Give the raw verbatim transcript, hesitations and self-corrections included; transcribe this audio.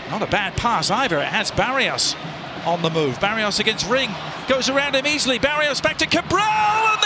Not a bad pass either. It has Barrios on the move. Barrios against Ring. Goes around him easily. Barrios back to Cabral. And